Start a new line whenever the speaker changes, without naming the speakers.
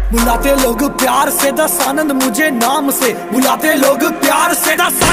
बुलाते लोग प्यार से दस आनंद मुझे नाम से, बुलाते लोग प्यार से दस